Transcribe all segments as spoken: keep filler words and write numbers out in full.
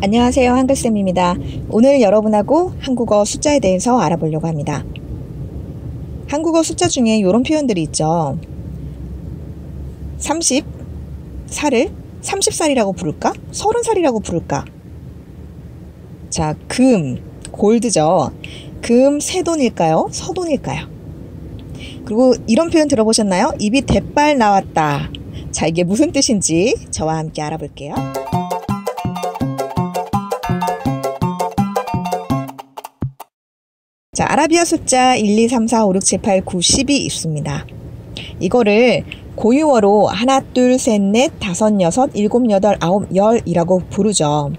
안녕하세요, 한글쌤입니다. 오늘 여러분하고 한국어 숫자에 대해서 알아보려고 합니다. 한국어 숫자 중에 이런 표현들이 있죠. 삼십 살을 삼십 살이라고 부를까? 서른 살이라고 부를까? 자, 금, 골드죠. 금 새돈일까요? 서돈일까요? 그리고 이런 표현 들어보셨나요? 입이 대빨 나왔다. 자, 이게 무슨 뜻인지 저와 함께 알아볼게요. 자, 아라비아 숫자 일, 이, 삼, 사, 오, 육, 칠, 팔, 구, 십이 있습니다. 이거를 고유어로 하나, 둘, 셋, 넷, 다섯, 여섯, 일곱, 여덟, 아홉, 열이라고 부르죠.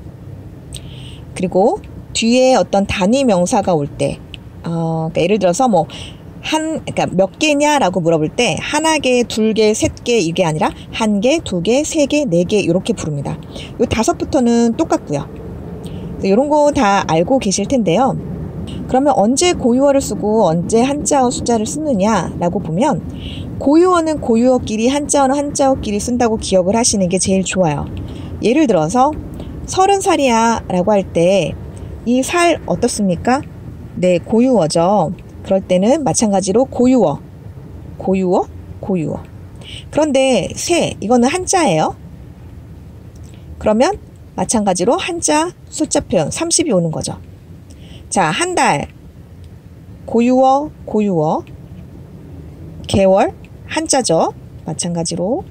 그리고 뒤에 어떤 단위 명사가 올 때, 어, 그러니까 예를 들어서 뭐 한, 그러니까 몇 개냐라고 물어볼 때 하나 개, 둘 개, 셋 개 이게 아니라 한 개, 두 개, 세 개, 네 개 이렇게 부릅니다. 요 다섯부터는 똑같고요. 이런 거 다 알고 계실 텐데요. 그러면 언제 고유어를 쓰고 언제 한자어 숫자를 쓰느냐라고 보면 고유어는 고유어끼리, 한자어는 한자어끼리 쓴다고 기억을 하시는 게 제일 좋아요. 예를 들어서 서른 살이야 라고 할 때 이 살 어떻습니까? 네, 고유어죠. 그럴 때는 마찬가지로 고유어, 고유어, 고유어. 그런데 세, 이거는 한자예요. 그러면 마찬가지로 한자 숫자 표현 삼십이 오는 거죠. 자, 한 달, 고유어, 고유어, 개월, 한자죠. 마찬가지로.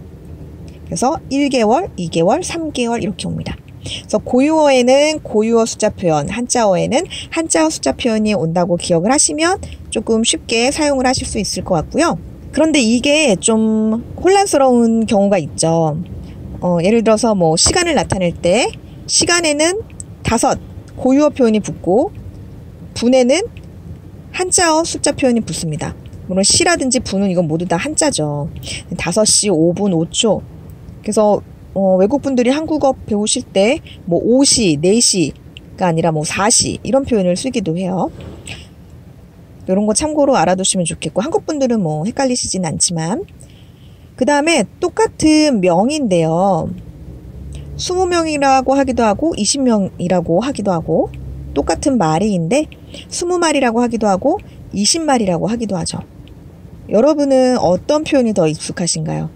그래서 일 개월, 이 개월, 삼 개월 이렇게 옵니다. 그래서 고유어에는 고유어 숫자 표현, 한자어에는 한자어 숫자 표현이 온다고 기억을 하시면 조금 쉽게 사용을 하실 수 있을 것 같고요. 그런데 이게 좀 혼란스러운 경우가 있죠. 어, 예를 들어서 뭐 시간을 나타낼 때 시간에는 다섯, 고유어 표현이 붙고 분에는 한자어 숫자 표현이 붙습니다. 물론 시라든지 분은 이건 모두 다 한자죠. 다섯 시, 오 분, 오 초. 그래서 어, 외국분들이 한국어 배우실 때 뭐 오 시, 네 시가 아니라 뭐 사 시 이런 표현을 쓰기도 해요. 이런 거 참고로 알아두시면 좋겠고 한국분들은 뭐 헷갈리시진 않지만 그 다음에 똑같은 명인데요. 이십 명이라고 하기도 하고 이십 명이라고 하기도 하고 똑같은 말이인데 이십 마리라고 하기도 하고 이십 마리라고 하기도 하죠. 여러분은 어떤 표현이 더 익숙하신가요?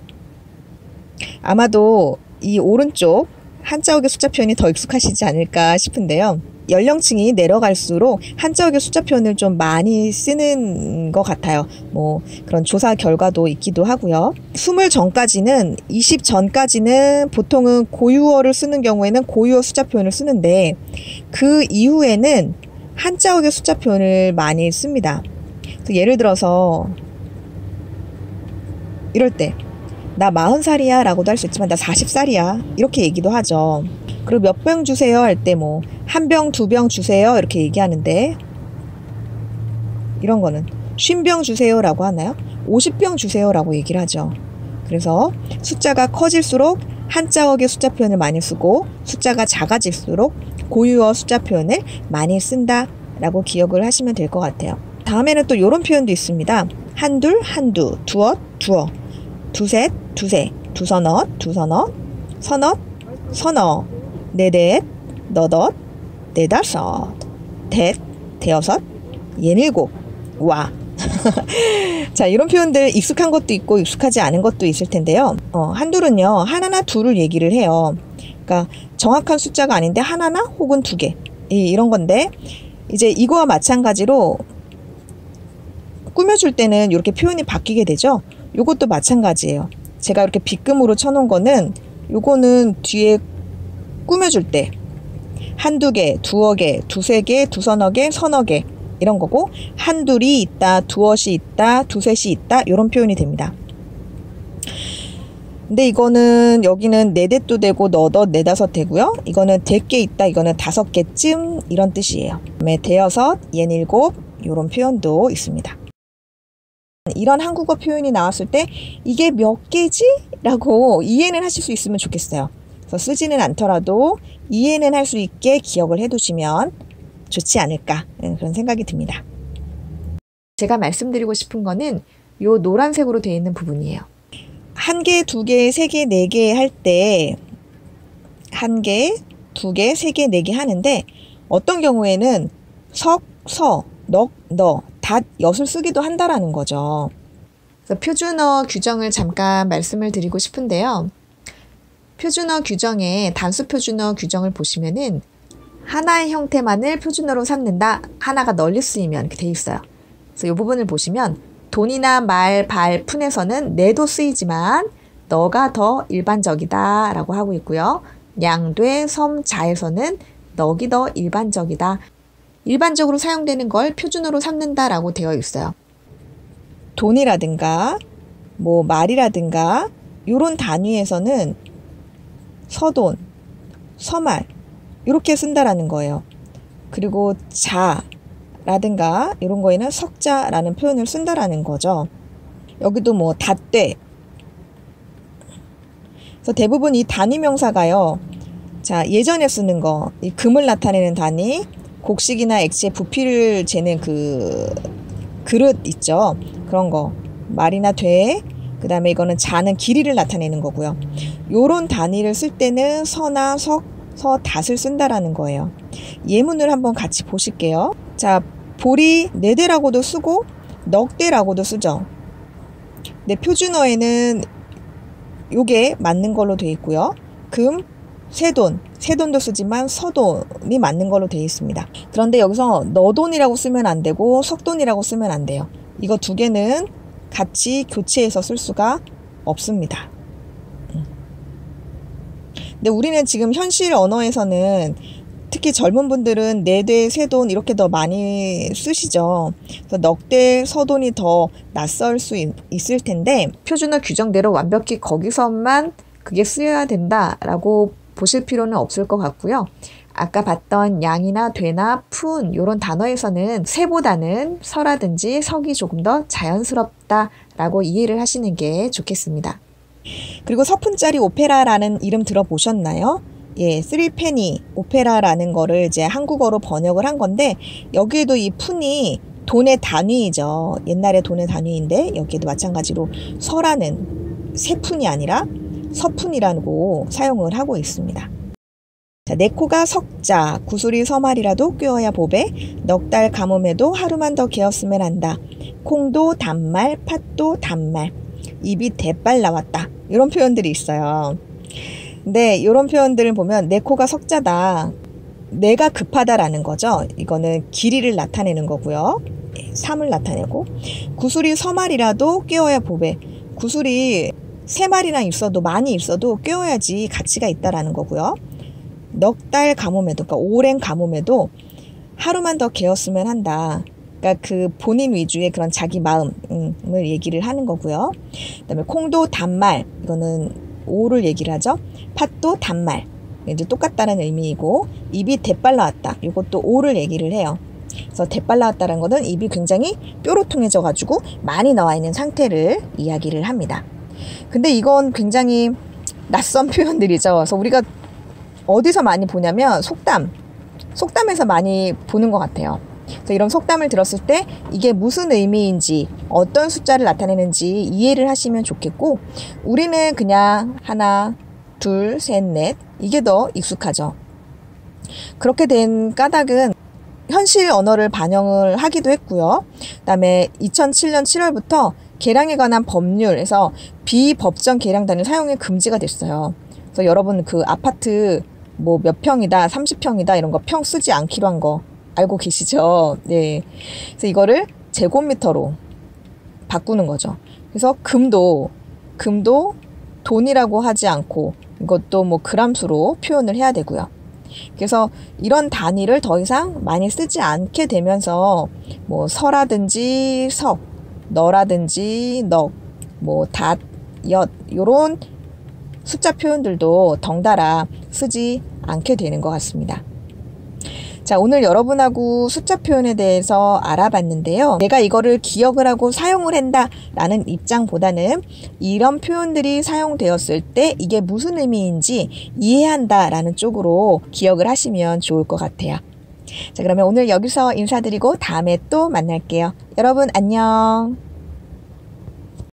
아마도 이 오른쪽 한자어의 숫자 표현이 더 익숙하시지 않을까 싶은데요. 연령층이 내려갈수록 한자어의 숫자 표현을 좀 많이 쓰는 것 같아요. 뭐 그런 조사 결과도 있기도 하고요. 스물 전까지는, 이십 전까지는 보통은 고유어를 쓰는 경우에는 고유어 숫자 표현을 쓰는데 그 이후에는 한자어의 숫자 표현을 많이 씁니다. 예를 들어서 이럴 때 나 마흔 살이야 라고도 할 수 있지만 나 사십 살이야 이렇게 얘기도 하죠. 그리고 몇 병 주세요 할 때 뭐 한 병, 두 병 주세요 이렇게 얘기하는데 이런 거는 쉰 병 주세요 라고 하나요? 오십 병 주세요 라고 얘기를 하죠. 그래서 숫자가 커질수록 한자어의 숫자 표현을 많이 쓰고 숫자가 작아질수록 고유어 숫자 표현을 많이 쓴다 라고 기억을 하시면 될 것 같아요. 다음에는 또 이런 표현도 있습니다. 한둘, 한두, 두엇, 두어, 두셋, 두세, 두서너, 두서너, 서너, 서너, 네댓, 너덧, 네다섯, 댓, 대여섯, 예닐곱, 와. 자, 이런 표현들 익숙한 것도 있고 익숙하지 않은 것도 있을 텐데요. 어, 한둘은요, 하나나 둘을 얘기를 해요. 그러니까 정확한 숫자가 아닌데 하나나 혹은 두 개. 이, 이런 건데, 이제 이거와 마찬가지로 꾸며줄 때는 이렇게 표현이 바뀌게 되죠. 요것도 마찬가지예요. 제가 이렇게 빗금으로 쳐놓은 거는 요거는 뒤에 꾸며줄 때 한두 개, 두어 개, 두세 개, 두서너 개, 서너 개 이런 거고 한둘이 있다, 두엇이 있다, 두셋이 있다 이런 표현이 됩니다. 근데 이거는 여기는 네댓도 되고 너덧, 네다섯 되고요. 이거는 대개 있다, 이거는 다섯 개쯤 이런 뜻이에요. 그다음에 대여섯, 예닐곱 이런 표현도 있습니다. 이런 한국어 표현이 나왔을 때 이게 몇 개지? 라고 이해는 하실 수 있으면 좋겠어요. 그래서 쓰지는 않더라도 이해는 할 수 있게 기억을 해두시면 좋지 않을까 그런 생각이 듭니다. 제가 말씀드리고 싶은 거는 요 노란색으로 되어 있는 부분이에요. 한 개, 두 개, 세 개, 네 개 할 때 한 개, 두 개, 세 개, 네 개 하는데 어떤 경우에는 석, 서, 넉, 너, 닷, 엿을 쓰기도 한다라는 거죠. 그래서 표준어 규정을 잠깐 말씀을 드리고 싶은데요. 표준어 규정에 단수 표준어 규정을 보시면은 하나의 형태만을 표준어로 삼는다. 하나가 널리 쓰이면 이렇게 돼 있어요. 그래서 이 부분을 보시면 돈이나 말, 발, 푼에서는 내도 쓰이지만 너가 더 일반적이다 라고 하고 있고요. 양,돼, 섬, 자에서는 넉이 더 일반적이다. 일반적으로 사용되는 걸 표준어로 삼는다 라고 되어 있어요. 돈이라든가 뭐 말이라든가 이런 단위에서는 서돈, 서말 이렇게 쓴다라는 거예요. 그리고 자라든가 이런 거에는 석자라는 표현을 쓴다라는 거죠. 여기도 뭐 닷돼. 그래서 대부분 이 단위 명사가요. 자, 예전에 쓰는 거, 이 금을 나타내는 단위, 곡식이나 액체의 부피를 재는 그 그릇 있죠. 그런 거. 말이나 돼. 그 다음에 이거는 자는 길이를 나타내는 거고요. 요런 단위를 쓸 때는 서나 석, 서, 닷을 쓴다라는 거예요. 예문을 한번 같이 보실게요. 자, 볼이 네 대라고도 쓰고 넉 대라고도 쓰죠. 근데 표준어에는 요게 맞는 걸로 되어 있고요. 금, 세돈, 세돈도 쓰지만 서돈이 맞는 걸로 되어 있습니다. 그런데 여기서 너돈이라고 쓰면 안 되고 석돈이라고 쓰면 안 돼요. 이거 두 개는 같이 교체해서 쓸 수가 없습니다. 근데 우리는 지금 현실 언어에서는 특히 젊은 분들은 네대, 세돈 이렇게 더 많이 쓰시죠. 그래서 넉대, 서돈이 더 낯설 수 있, 있을 텐데 표준어 규정대로 완벽히 거기서만 그게 쓰여야 된다라고 보실 필요는 없을 것 같고요. 아까 봤던 양이나 되나 푼 이런 단어에서는 세보다는 서라든지 석이 조금 더 자연스럽다라고 이해를 하시는 게 좋겠습니다. 그리고 서푼짜리 오페라라는 이름 들어보셨나요? 예, 쓰리페니 오페라라는 거를 이제 한국어로 번역을 한 건데 여기에도 이 푼이 돈의 단위이죠. 옛날에 돈의 단위인데 여기에도 마찬가지로 서라는 세푼이 아니라 서푼이라고 사용을 하고 있습니다. 자, 내 코가 석자, 구슬이 서말이라도 꿰어야 보배, 넉 달 가뭄에도 하루만 더 개었으면 한다. 콩도 단말, 팥도 단말, 입이 대빨 나왔다. 이런 표현들이 있어요. 근데 이런 표현들을 보면 내 코가 석자다. 내가 급하다라는 거죠. 이거는 길이를 나타내는 거고요. 삶을 나타내고 구슬이 서말이라도 꿰어야 보배. 구슬이 세 마리나 있어도 많이 있어도 꿰어야지 가치가 있다라는 거고요. 넉 달 가뭄에도, 그러니까 오랜 가뭄에도 하루만 더 개었으면 한다. 그러니까 그 본인 위주의 그런 자기 마음을 얘기를 하는 거고요. 그다음에 콩도 단말, 이거는 오를 얘기를 하죠. 팥도 단말, 이제 똑같다는 의미이고 입이 대빨 나왔다. 이것도 오를 얘기를 해요. 그래서 대빨 나왔다는 것은 입이 굉장히 뾰로통해져 가지고 많이 나와 있는 상태를 이야기를 합니다. 근데 이건 굉장히 낯선 표현들이죠. 그래서 우리가 어디서 많이 보냐면 속담, 속담에서 많이 보는 것 같아요. 그래서 이런 속담을 들었을 때 이게 무슨 의미인지 어떤 숫자를 나타내는지 이해를 하시면 좋겠고 우리는 그냥 하나, 둘, 셋, 넷 이게 더 익숙하죠. 그렇게 된 까닭은 현실 언어를 반영을 하기도 했고요. 그다음에 이천칠 년 칠월부터 계량에 관한 법률에서 비법정 계량 단위 사용이 금지가 됐어요. 그래서 여러분 그 아파트 뭐 몇 평이다, 삼십 평이다 이런 거 평 쓰지 않기로 한 거 알고 계시죠? 네. 그래서 이거를 제곱미터로 바꾸는 거죠. 그래서 금도 금도 돈이라고 하지 않고 이것도 뭐 그람수로 표현을 해야 되고요. 그래서 이런 단위를 더 이상 많이 쓰지 않게 되면서 뭐 서라든지 석, 너라든지 넉, 뭐 닷, 엿 요런 숫자 표현들도 덩달아 쓰지 않게 되는 것 같습니다. 자, 오늘 여러분하고 숫자 표현에 대해서 알아봤는데요. 내가 이거를 기억을 하고 사용을 한다 라는 입장보다는 이런 표현들이 사용되었을 때 이게 무슨 의미인지 이해한다 라는 쪽으로 기억을 하시면 좋을 것 같아요. 자, 그러면 오늘 여기서 인사드리고 다음에 또 만날게요. 여러분 안녕.